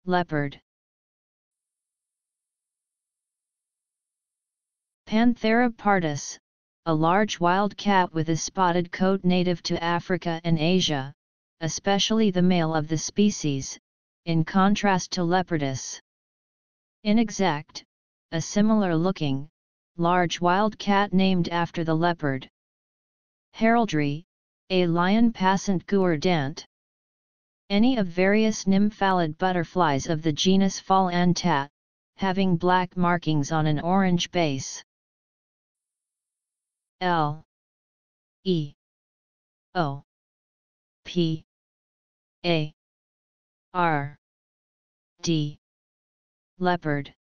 leopard. Panthera pardus, a large wild cat with a spotted coat native to Africa and Asia, especially the male of the species, in contrast to Leopardus. Inexact, a similar-looking, large wild cat named after the leopard. Heraldry, a lion passant gourdant. Any of various nymphalid butterflies of the genus Phalantat, having black markings on an orange base. L E O P A R D. Leopard.